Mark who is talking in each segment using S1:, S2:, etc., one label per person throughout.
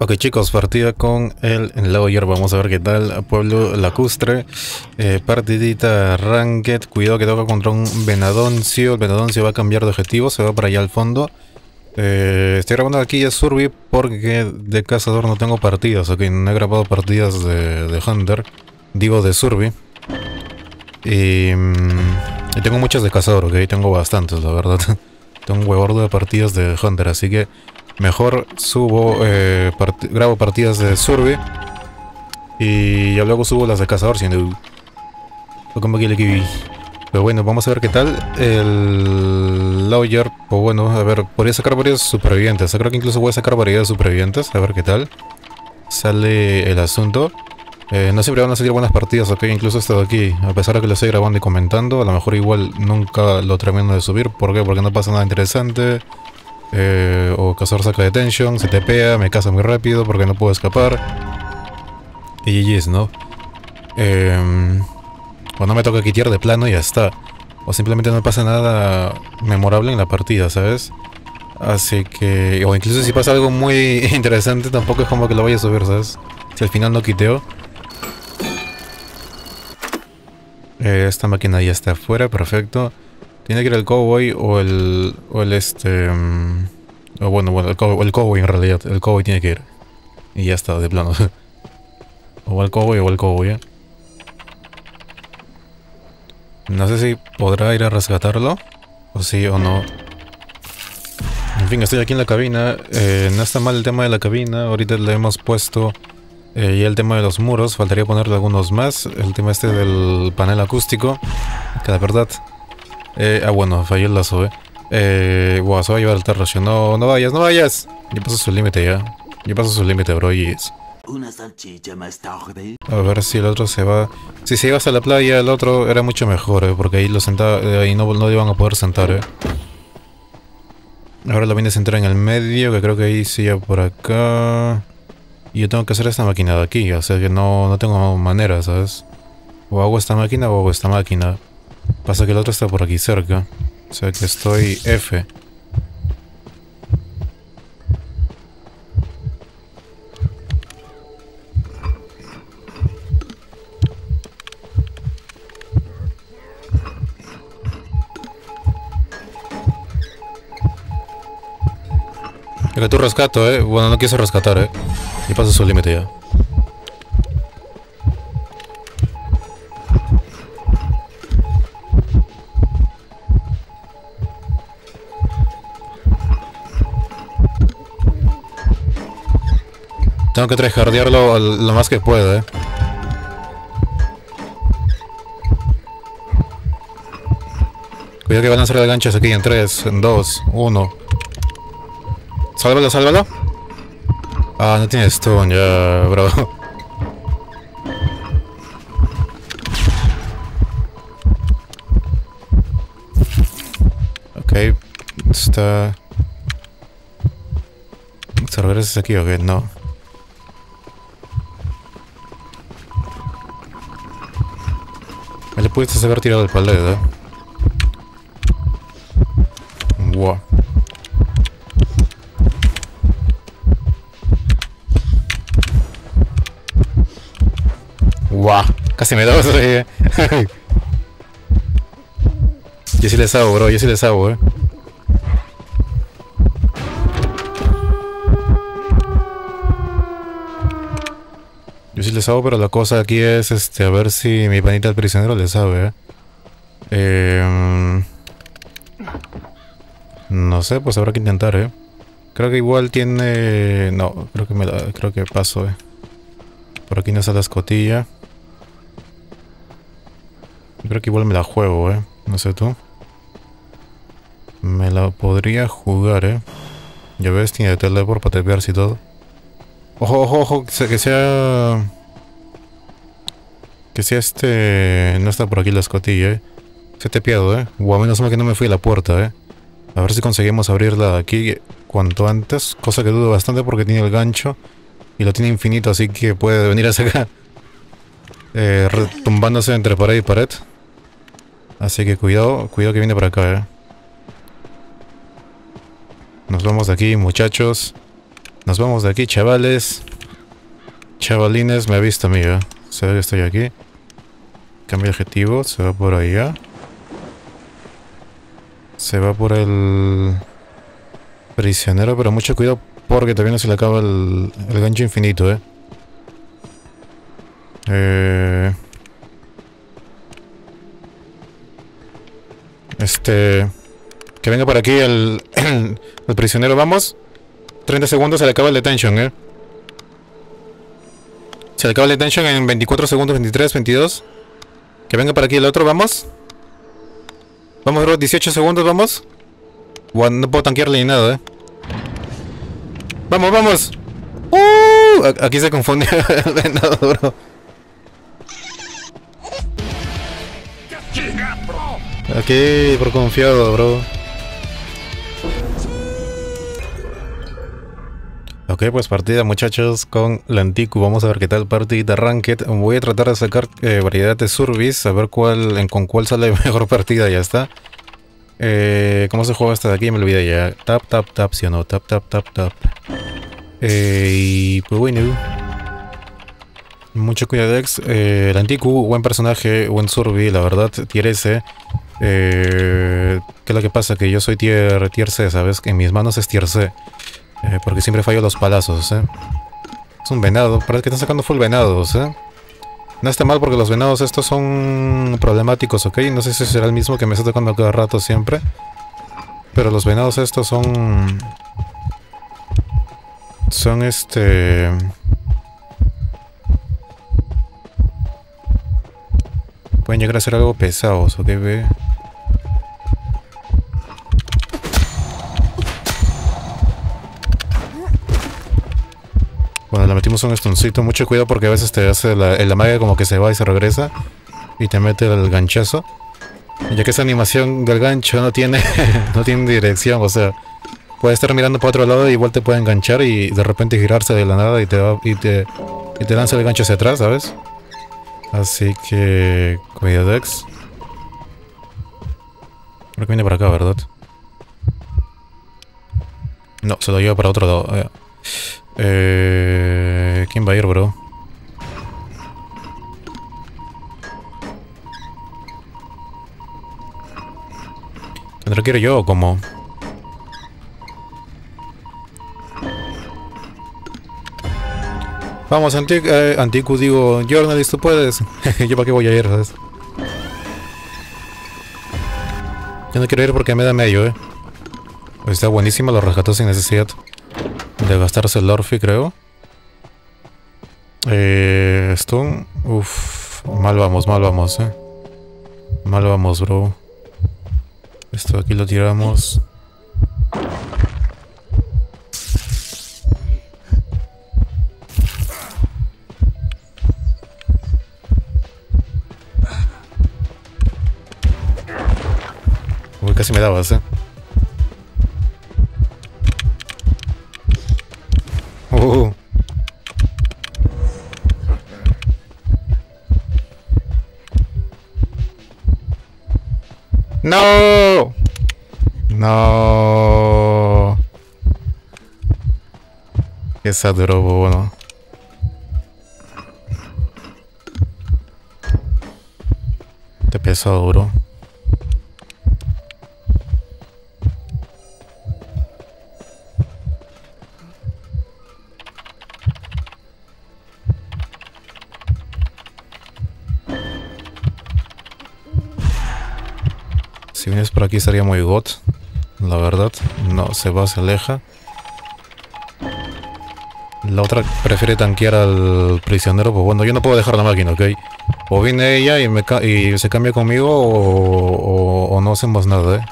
S1: Ok chicos, partida con el Lawyer, vamos a ver qué tal. Pueblo lacustre, partidita Ranked, cuidado que toca contra un Venadoncio. El Venadoncio va a cambiar de objetivo, se va para allá al fondo. Estoy grabando aquí ya Survey porque de cazador no tengo partidas, ok, no he grabado partidas de Hunter, digo de Survey. Y tengo muchas de cazador, ok, tengo bastantes la verdad. Tengo un huevordo de partidas de Hunter, así que mejor subo, grabo partidas de Survey y ya luego subo las de cazador, si no. Pero bueno, vamos a ver qué tal. El Lawyer, pues bueno, a ver, podría sacar varios supervivientes. Creo que incluso voy a sacar variedad de supervivientes, a ver qué tal sale el asunto. No siempre van a salir buenas partidas, ok, incluso esto de aquí, a pesar de que lo estoy grabando y comentando, a lo mejor igual nunca lo termino de subir. ¿Por qué? Porque no pasa nada interesante. O cazador saca detention, se tepea, me caza muy rápido porque no puedo escapar. Y GG's, ¿no? O no me toca quitear de plano y ya está. O simplemente no me pasa nada memorable en la partida, ¿sabes? Así que... O incluso si pasa algo muy interesante, tampoco es como que lo vaya a subir, ¿sabes? Si al final no quiteo. Esta máquina ya está afuera, perfecto. Tiene que ir el cowboy o el o bueno, el cowboy en realidad. El cowboy tiene que ir. Y ya está, de plano. O el cowboy, ¿eh? No sé si podrá ir a rescatarlo. O sí o no. En fin, estoy aquí en la cabina. No está mal el tema de la cabina. Ahorita le hemos puesto ya el tema de los muros. Faltaría ponerle algunos más. El tema este del panel acústico. Que la verdad... bueno, falló el lazo, wow, se va a llevar el terracio. No, no vayas, no vayas. Ya pasó su límite ya. Ya pasó su límite, bro. Yes.
S2: Una salchicha más tarde.
S1: A ver si el otro se va. Si se iba hasta la playa, el otro era mucho mejor, porque ahí lo sentaba, ahí no iban a poder sentar, Ahora lo viene a sentar en el medio, que creo que ahí sí ya por acá. Y yo tengo que hacer esta máquina de aquí, o sea que no tengo manera, ¿sabes? O hago esta máquina o hago esta máquina. Pasa que el otro está por aquí cerca. O sea que estoy F. Que tú rescato, Bueno, no quiso rescatar, Y pasa su límite ya. Tengo que tryhardearlo lo más que pueda, Cuidado que van a lanzar el ganchos aquí en 3, en 2, 1. Sálvalo, sálvalo. Ah, no tiene stun ya, bro. Ok, está... ¿Se regresas aquí o qué? No. Le pudiste haber tirado el palet, Wow. Wow. Casi me da eso, Yo sí les hago, bro. Yo sí les hago, Yo sí les hago, pero la cosa aquí es, a ver si mi panita el prisionero le sabe, No sé, pues habrá que intentar, Creo que igual tiene... No, creo que paso, Por aquí no está la escotilla. Creo que igual me la juego, No sé tú. Me la podría jugar, Ya ves, tiene teleport para tepearse y todo. Ojo, ojo, ojo, que sea... Que sea no está por aquí la escotilla, Se ha tepeado, O a menos mal que no me fui a la puerta, A ver si conseguimos abrirla de aquí cuanto antes. Cosa que dudo bastante porque tiene el gancho. Y lo tiene infinito, así que puede venir hacia acá. Retumbándose entre pared y pared. Así que cuidado que viene por acá, Nos vamos de aquí, muchachos. Nos vamos de aquí, chavales. Chavalines, me ha visto, amigo. Se ve que estoy aquí. Cambia de objetivo, se va por allá. Se va por el prisionero, pero mucho cuidado porque todavía no se le acaba el gancho infinito, que venga por aquí el prisionero, vamos. 30 segundos, se le acaba el detention, Se le acaba el detention en 24 segundos, 23, 22. Que venga por aquí el otro, vamos. Vamos, bro, 18 segundos, vamos. Bueno, no puedo tanquearle ni nada, Vamos, vamos. Aquí se confundió el venado, bro. Aquí, por confiado, bro. Ok, pues partida, muchachos, con la Antiku. Vamos a ver qué tal partida Ranked. Voy a tratar de sacar variedad de survis, a ver con cuál sale mejor partida, ya está. ¿Cómo se juega esta de aquí? Me olvidé ya. Tap, tap, tap, ¿sí o no? Tap, tap, tap, tap. Y pues bueno. Mucho cuidadex. El Antiku, buen personaje, buen survi, la verdad. Tier S. ¿Qué es lo que pasa? Que yo soy tier C, ¿sabes? Que en mis manos es tier C. Porque siempre fallo los palazos, Es un venado. Parece que están sacando full venados, No está mal porque los venados estos son problemáticos, ¿ok? No sé si será el mismo que me está tocando cada rato siempre. Pero los venados estos son... pueden llegar a ser algo pesados, ¿ok? Ve. Bueno, le metimos un stuncito. Mucho cuidado porque a veces te hace la magia como que se va y se regresa. Y te mete el ganchazo. Ya que esa animación del gancho no tiene no tiene dirección, o sea, puede estar mirando para otro lado y igual te puede enganchar y de repente girarse de la nada y te lanza el gancho hacia atrás, ¿sabes? Así que... cuidadex. Creo que viene para acá, ¿verdad? No, se lo lleva para otro lado. ¿Quién va a ir, bro? ¿Tendré que ir yo o cómo? Vamos, Antiku, digo, Journalist, tú puedes. ¿Yo para qué voy a ir, sabes? Yo no quiero ir porque me da medio, Está buenísimo, lo rescató sin necesidad de gastarse el Orphy, creo. Stun. Uff, mal vamos, Mal vamos, bro. Esto aquí lo tiramos. Uy, casi me dabas, ¡No! ¡No! Qué sad, bro, bueno. Te pesado, bro. Si vienes por aquí estaría muy got, la verdad. No, se va, se aleja. La otra prefiere tanquear al prisionero, pues bueno, yo no puedo dejar la máquina, ¿ok? O viene ella y se cambia conmigo o no hacemos nada,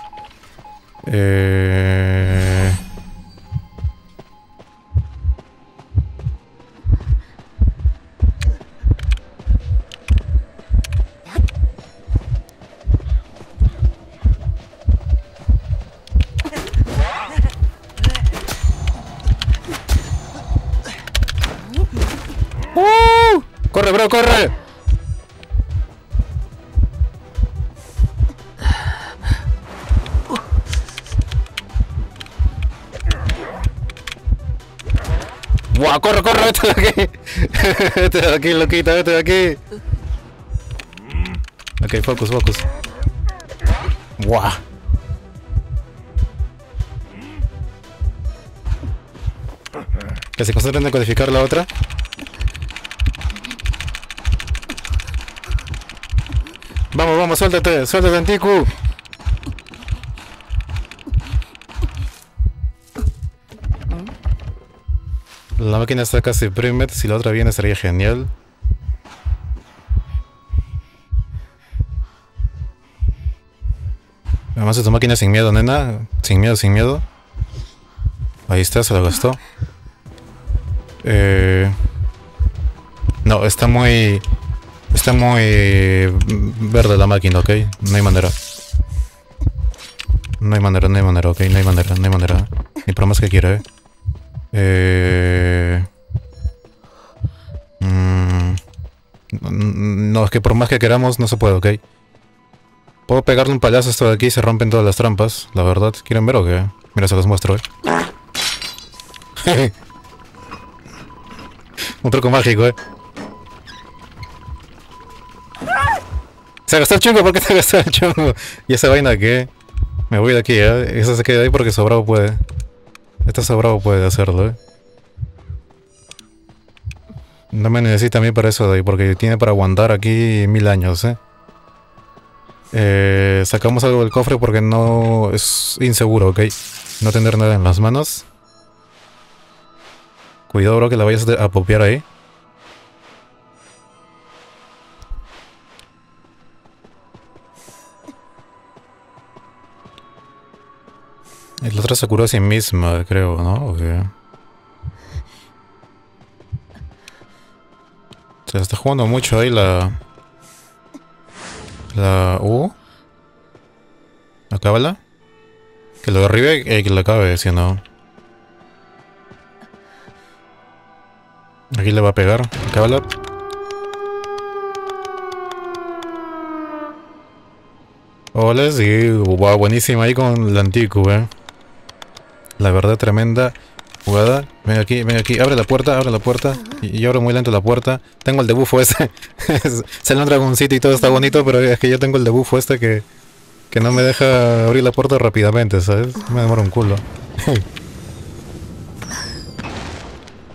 S1: ¡Corre, bro, corre! ¡Buah! ¡Corre, corre! ¡Vete de aquí! ¡Vete de aquí, loquita! ¡Vete de aquí! Ok, focus, focus. ¡Buah! Que se concentren en codificar la otra. Vamos, vamos, suéltate, suéltate, Antiku. La máquina está casi primet, si la otra viene sería genial. Además de tu máquina sin miedo, nena. Sin miedo, sin miedo. Ahí está, se la gastó. No, está muy... Está muy verde la máquina, ok. No hay manera. No hay manera, no hay manera, ok. No hay manera, no hay manera. Ni por más que quiera, No, es que por más que queramos no se puede, ok. Puedo pegarle un palazo a esto de aquí y se rompen todas las trampas, la verdad. ¿Quieren ver o qué? Mira, se los muestro, Un truco mágico, Se gastó el chungo, ¿por qué se gastó el chungo? ¿Y esa vaina qué? Me voy de aquí, Esa se queda ahí porque Sobrado puede. Esta Sobrado puede hacerlo, No me necesita a mí para eso de ahí, porque tiene para aguantar aquí 1000 años, Sacamos algo del cofre porque no... Es inseguro, ok. No tener nada en las manos. Cuidado, bro, que la vayas a popear ahí. La otra se curó a sí misma, creo, ¿no? Okay. Se está jugando mucho ahí la Acábala. Que lo derribe y que lo acabe, si no. Aquí le va a pegar. Acábala. Hola, sí. Wow, buenísima ahí con la Antiku, La verdad, tremenda jugada. Ven aquí, abre la puerta, y abro muy lento la puerta. Tengo el debuffo ese. Sale un dragoncito y todo está bonito, pero es que yo tengo el debuffo este que no me deja abrir la puerta rápidamente, ¿sabes? Me demora un culo.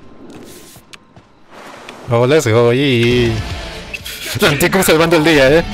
S1: Hola, sí, oye. La Antiku salvando el día,